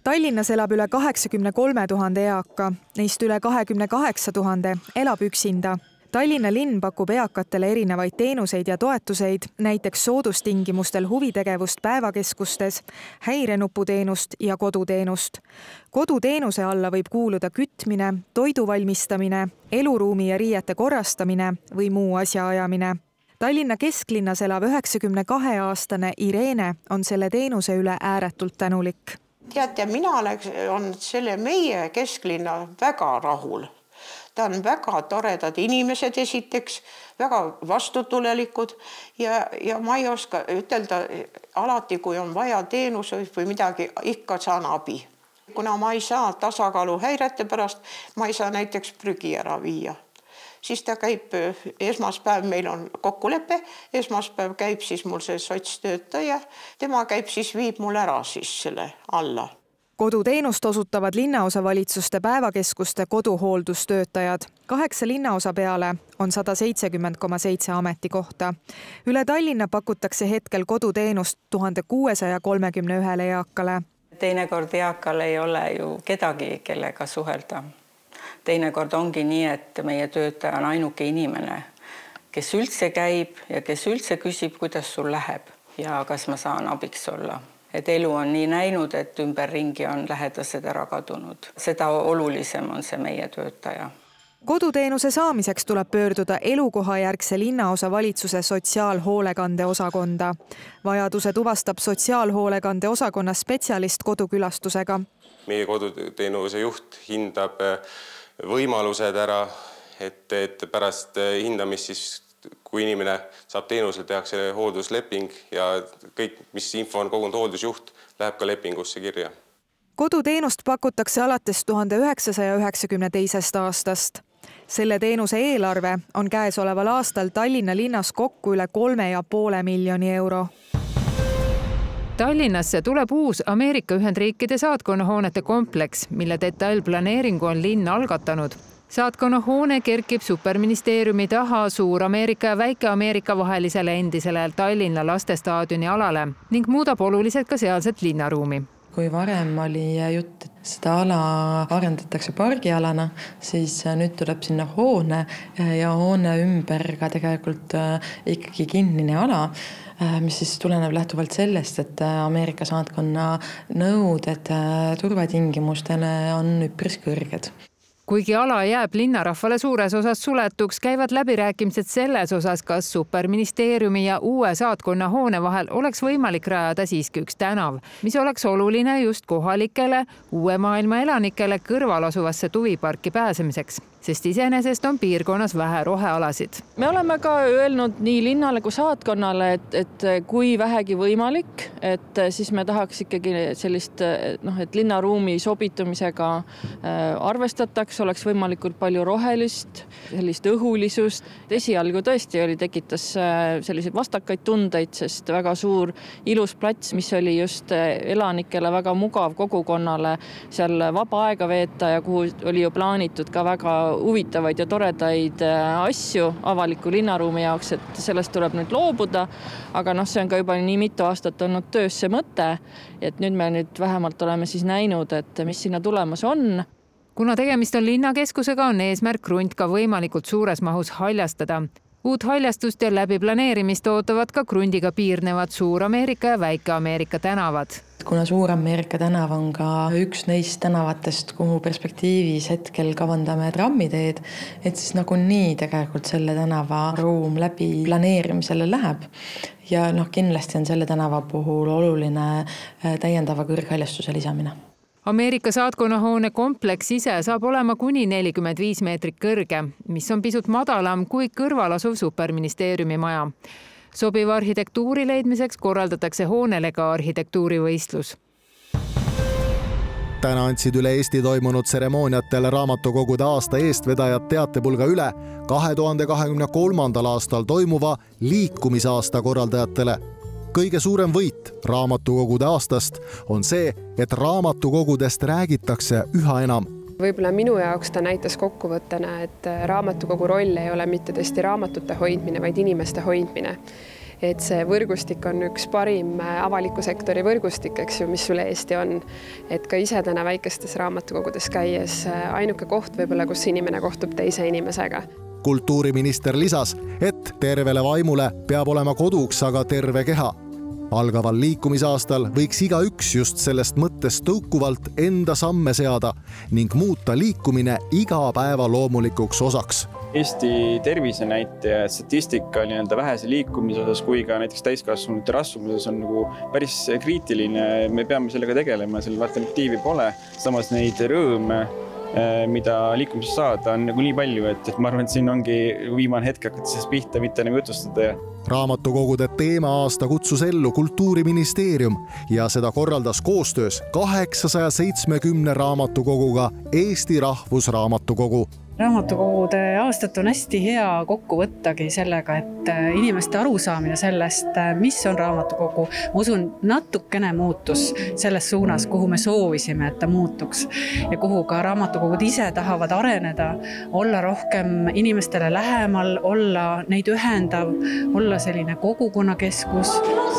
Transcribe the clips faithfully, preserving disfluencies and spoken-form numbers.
Tallinnas elab üle kaheksakümne kolme tuhande eaka, neist üle kahekümne kaheksa tuhande elab üksinda. Tallinna linn pakub eakatele erinevaid teenuseid ja toetuseid, näiteks soodustingimustel huvitegevust päevakeskustes, häirenuputeenust ja koduteenust. Koduteenuse alla võib kuuluda kütmine, toidu valmistamine, eluruumi ja riiete korrastamine või muu asjaajamine. Tallinna kesklinnas elav üheksakümne kahe aastane Irene on selle teenuse üle ääretult tänulik. Teate, mina olen selle meie kesklinna väga rahul. Ta on väga toredad inimesed esiteks, väga vastutulelikud ja, ja ma ei oska ütelda alati, kui on vaja teenuse või midagi, ikka saan abi. Kuna ma ei saa tasakaalu häirete pärast, ma ei saa näiteks prügi ära viia. Siis ta käib esmaspäev, meil on kokkulepe, esmaspäev käib siis mul see sotstöötaja, tema käib siis viib mul ära siis selle alla. Koduteenust osutavad linnaosavalitsuste päevakeskuste koduhooldustöötajad. Kaheksa linnaosa peale on sada seitsekümmend koma seitse ametikohta. Üle Tallinna pakutakse hetkel koduteenust tuhande kuuesaja kolmekümne ühele eakale. Teinekord eakal ei ole ju kedagi, kellega suhelda. Teinekord ongi nii, et meie töötaja on ainuke inimene, kes üldse käib ja kes üldse küsib, kuidas sul läheb ja kas ma saan abiks olla. Et elu on nii näinud, et ümberringi on lähedased ära kadunud. Seda olulisem on see meie töötaja. Koduteenuse saamiseks tuleb pöörduda elukohajärgse linnaosa valitsuse sotsiaalhoolekande osakonda. Vajaduse tuvastab sotsiaalhoolekande osakonna spetsialist kodukülastusega. Meie koduteenuse juht hindab võimalused ära, et, et pärast hindamist siis kui inimene saab teenusel, tehakse hooldusleping ja kõik, mis info on kogunud hooldusjuht, läheb ka lepingusse kirja. Koduteenust pakutakse alates tuhande üheksasaja üheksakümne teisest aastast. Selle teenuse eelarve on käesoleval aastal Tallinna linnas kokku üle kolme ja poole miljoni euro. Tallinnasse tuleb uus Ameerika Ühendriikide saatkonnahoonete kompleks, mille detailplaneeringu on linn algatanud. Saatkonnahoone kerkib superministeeriumi taha Suur-Ameerika ja Väike-Ameerika vahelisele endisele Tallinna lastestaadioni alale ning muudab oluliselt ka sealset linnaruumi. Kui varem oli jutt, et seda ala arendatakse pargialana, siis nüüd tuleb sinna hoone ja hoone ümber ka tegelikult ikkagi kinnine ala, mis siis tuleneb lähtuvalt sellest, et Ameerika saatkonna nõuded turvatingimustele on üpris kõrged. Kuigi ala jääb linnarahvale suures osas suletuks, käivad läbirääkimised selles osas, kas superministeeriumi ja uue saatkonna hoone vahel oleks võimalik rajada siiski üks tänav, mis oleks oluline just kohalikele, uue maailma elanikele kõrval asuvasse tuviparki pääsemiseks, sest iseenesest on piirkonnas vähe rohealasid. Me oleme ka öelnud nii linnale kui saatkonnale, et, et kui vähegi võimalik, et siis me tahaks ikkagi sellist, noh, et linnaruumi sobitumisega arvestatakse, oleks võimalikult palju rohelist, sellist õhulisust. Esialgu tõesti oli, tekitas selliseid vastakaid tundeid, sest väga suur ilus plats, mis oli just elanikele väga mugav kogukonnale seal vaba aega veeta ja kuhu oli ju plaanitud ka väga huvitavaid ja toredaid asju avaliku linnaruumi jaoks, et sellest tuleb nüüd loobuda, aga noh, see on ka juba nii mitu aastat olnud töös see mõte, et nüüd me nüüd vähemalt oleme siis näinud, et mis sinna tulemas on. Kuna tegemist on linnakeskusega, on eesmärk krunt ka võimalikult suures mahus haljastada. Uut haljastust ja läbi planeerimist ootavad ka krundiga piirnevad Suur-Ameerika ja Väike-Ameerika tänavad. Kuna Suur-Ameerika tänav on ka üks neist tänavatest, kuhu perspektiivis hetkel kavandame trammiteed, et siis nagu nii tegelikult selle tänava ruum läbi planeerimisele läheb. Ja noh, kindlasti on selle tänava puhul oluline täiendava kõrghaljastuse lisamine. Ameerika saatkonnahoone kompleks ise saab olema kuni nelikümmend viis meetrit kõrge, mis on pisut madalam kui kõrval asuv superministeeriumi maja. Sobiva arhitektuuri leidmiseks korraldatakse hoonele ka arhitektuurivõistlus. Täna andsid üle Eesti toimunud tseremooniatel raamatukogude aasta eestvedajad teatepulga üle kahe tuhande kahekümne kolmandal aastal toimuva liikumisaasta korraldajatele. Kõige suurem võit raamatukogude aastast on see, et raamatukogudest räägitakse üha enam. Võib-olla minu jaoks ta näitas kokkuvõttena, et raamatukogu roll ei ole mitte tõesti raamatute hoidmine, vaid inimeste hoidmine. et see võrgustik on üks parim avaliku sektori võrgustik, eks ju, mis üle Eesti on. Et ka ise täna väikestes raamatukogudes käies ainuke koht võib-olla, kus inimene kohtub teise inimesega. Kultuuriminister lisas, et tervele vaimule peab olema koduks aga terve keha. Algaval liikumisaastal võiks igaüks just sellest mõttest tõukuvalt enda samme seada ning muuta liikumine iga päeva loomulikuks osaks. Eesti tervisenäitaja statistika nii-öelda vähese liikumise osas kui ka näiteks täiskasvanute rasvumises on nagu päris kriitiline. Me peame sellega tegelema, selle alternatiivi pole. Samas neid rõõme, mida liikumisest saada, on nagu nii palju, et, et ma arvan, et siin ongi viimane hetk hakata siis pihta, mitte nagu jutustada. Raamatukogude teema-aasta kutsus ellu Kultuuriministeerium ja seda korraldas koostöös kaheksasaja seitsmekümne raamatukoguga Eesti Rahvusraamatukogu. Raamatukogude aastat on hästi hea kokku võttagi sellega, et inimeste arusaamine sellest, mis on raamatukogu, ma usun, natukene muutus selles suunas, kuhu me soovisime, et ta muutuks ja kuhu ka raamatukogud ise tahavad areneda, olla rohkem inimestele lähemal, olla neid ühendav, olla selline kogukonnakeskus.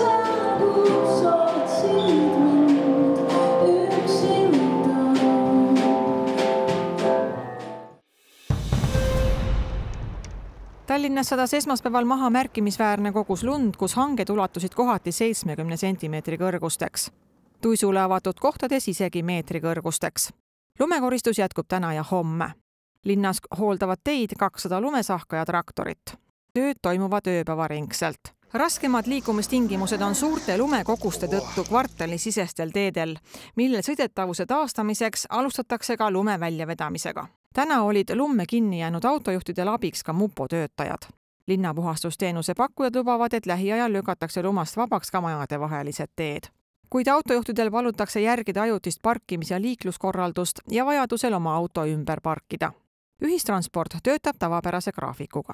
Tallinnas sadas esmaspäeval maha märkimisväärne kogus lund, kus hanged ulatusid kohati seitsmekümne sentimeetri kõrgusteks. Tuisule avatud kohtades isegi meetri kõrgusteks. Lumekoristus jätkub täna ja homme. Linnas hooldavad teid kakssada lumesahka ja traktorit. Tööd toimuvad ööpäevaringselt. Raskemad liikumistingimused on suurte lumekoguste tõttu kvartalisisestel teedel, millel sõidetavuse taastamiseks alustatakse ka lume väljavedamisega. Täna olid lumme kinni jäänud autojuhtidel abiks ka mupo töötajad. Linnapuhastusteenuse pakkujad lubavad, et lähiajal lükatakse lumast vabaks ka majade vahelised teed. Kuid autojuhtidel palutakse järgida ajutist parkimis- ja liikluskorraldust ja vajadusel oma auto ümber parkida. Ühistransport töötab tavapärase graafikuga.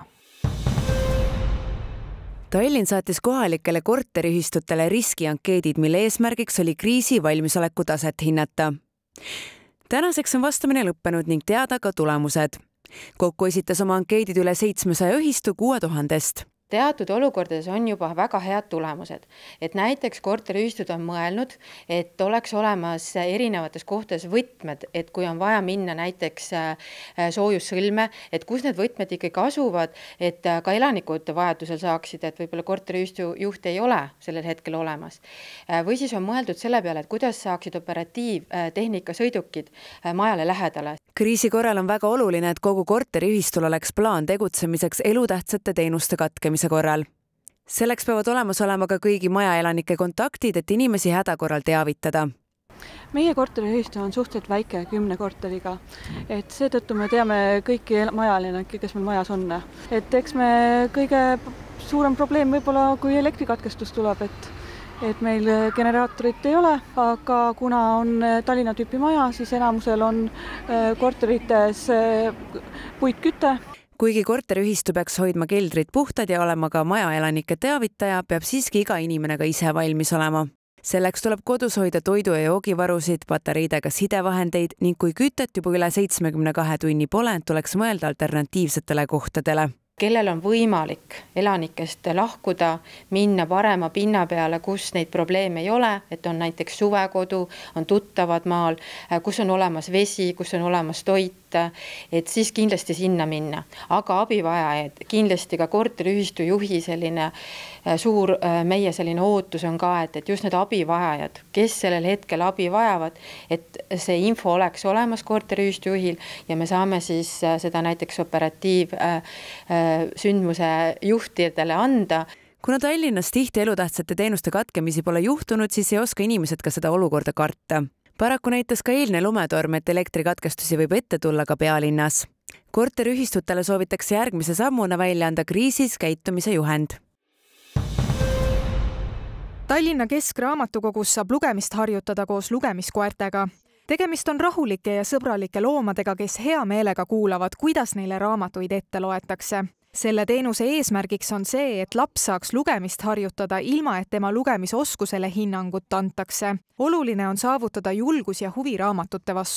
Tallinn saatis kohalikele korteriühistutele riskiankeedid, mille eesmärgiks oli kriisi valmisoleku taset hinnata. Tänaseks on vastamine lõppenud ning teada ka tulemused. Kokku esitas oma ankeedid üle seitsmesaja ühistu kuue tuhandest. Teatud olukordades on juba väga head tulemused, et näiteks korteriühistud on mõelnud, et oleks olemas erinevates kohtades võtmed, et kui on vaja minna näiteks soojussõlme, et kus need võtmed ikkagi asuvad, et ka elanikud vajadusel saaksid, et võib-olla korteriühistu juht ei ole sellel hetkel olemas. Või siis on mõeldud selle peale, et kuidas saaksid operatiivtehnika sõidukid majale lähedale. Kriisi korral on väga oluline, et kogu korteriühistul oleks plaan tegutsemiseks elutähtsate teenuste katkemise korral. Selleks peavad olemas olema ka kõigi majaelanike kontaktid, et inimesi hädakorral teavitada. Meie korteriühistu on suhteliselt väike kümne korteriga, et seetõttu me teame kõiki majaelanikke, kes meil majas on. Et eks me kõige suurem probleem võib-olla, kui elektrikatkestus tuleb, et et meil generaatorit ei ole, aga kuna on Tallinna tüüpi maja, siis enamusel on korterites puitküte. Kuigi korteriühistu peaks hoidma keldrid puhtad ja olema ka majaelanike teavitaja, peab siiski iga inimene ka ise valmis olema. Selleks tuleb kodus hoida toidu- ja joogivarusid, patareidega sidevahendeid ning kui kütet juba üle seitsmekümne kahe tunni pole, tuleks mõelda alternatiivsetele kohtadele. Kellel on võimalik elanikest lahkuda, minna parema pinna peale, kus neid probleeme ei ole, et on näiteks suvekodu, on tuttavad maal, kus on olemas vesi, kus on olemas toit, et siis kindlasti sinna minna. Aga abivajajaid, kindlasti ka korteriühistu juhi selline suur meie selline ootus on ka, et, et just need abivajajad, kes sellel hetkel abi vajavad, et see info oleks olemas korteriühistu juhil ja me saame siis seda näiteks operatiiv sündmuse juhtidele anda. Kuna Tallinnas tihti elutähtsate teenuste katkemisi pole juhtunud, siis ei oska inimesed ka seda olukorda karta. Paraku näitas ka eilne lumetorm, et elektrikatkestusi võib ette tulla ka pealinnas. Korteriühistutele soovitakse järgmise sammuna välja anda kriisis käitumise juhend. Tallinna Keskraamatukogus saab lugemist harjutada koos lugemiskoertega. Tegemist on rahulike ja sõbralike loomadega, kes hea meelega kuulavad, kuidas neile raamatuid ette loetakse. Selle teenuse eesmärgiks on see, et laps saaks lugemist harjutada ilma, et tema lugemisoskusele hinnangut antakse. Oluline on saavutada julgus ja huvi raamatute vastu.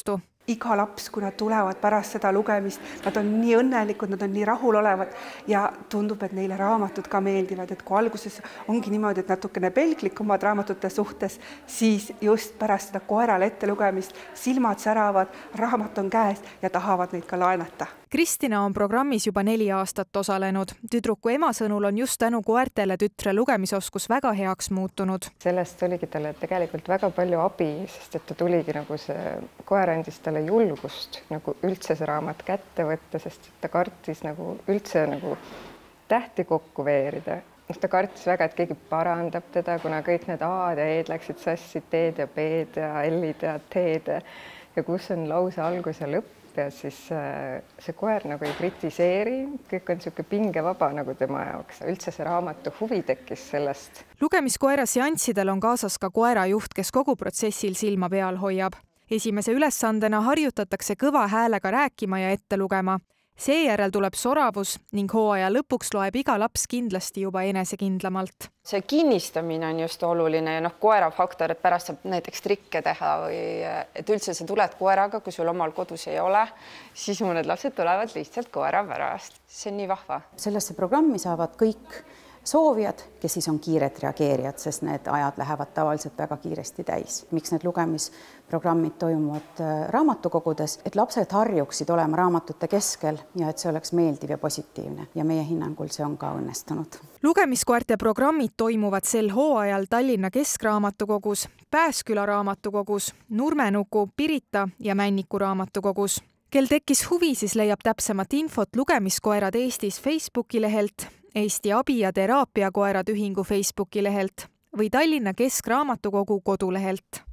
iga laps, kui nad tulevad pärast seda lugemist, nad on nii õnnelikud, nad on nii rahulolevad ja tundub, et neile raamatud ka meeldivad, et kui alguses ongi niimoodi, et natukene pelglikumad raamatute suhtes, siis just pärast seda koerale ette lugemist silmad säravad, raamat on käes ja tahavad neid ka laenata. Kristina on programmis juba neli aastat osalenud. Tüdruku ema sõnul on just tänu koertele tütre lugemisoskus väga heaks muutunud. Sellest oligi talle tegelikult väga palju abi, sest et ta tuligi nagu see koer andis talle julgust nagu üldse see raamat kätte võtta, sest ta kartis nagu üldse nagu tähti kokku veerida. Ta kartis väga, et keegi parandab teda, kuna kõik need A-d ja E-d läksid sassi, T-d ja B-d ja L-id ja T-d ja kus on lause algus ja lõpp. Ja siis see koer nagu ei kritiseeri, kõik on niisugune pingevaba nagu tema jaoks. Üldse see raamatu huvi tekkis sellest. Lugemiskoera seanssidel on kaasas ka koerajuht, kes kogu protsessil silma peal hoiab. Esimese ülesandena harjutatakse kõva häälega rääkima ja ette lugema. Seejärel tuleb soravus ning hooaja lõpuks loeb iga laps kindlasti juba enesekindlamalt. See kinnistamine on just oluline ja noh, koera faktor, et pärast saab näiteks trikke teha või et üldse sa tuled koeraga, kui sul omal kodus ei ole, siis mõned lapsed tulevad lihtsalt koera pärast. See on nii vahva. Sellesse programmi saavad kõik soovijad, kes siis on kiired reageerijad, sest need ajad lähevad tavaliselt väga kiiresti täis. Miks need lugemisprogrammid toimuvad raamatukogudes, et lapsed harjuksid olema raamatute keskel ja et see oleks meeldiv ja positiivne ja meie hinnangul see on ka õnnestunud. Lugemiskoerte programmid toimuvad sel hooajal Tallinna Keskraamatukogus, Pääsküla raamatukogus, Nurmenuku, Pirita ja Männiku raamatukogus. Kel tekkis huvi, siis leiab täpsemat infot Lugemiskoerad Eestis Facebooki lehelt, Eesti abi- ja teraapiakoerad ühingu Facebooki lehelt või Tallinna Keskraamatukogu kodulehelt.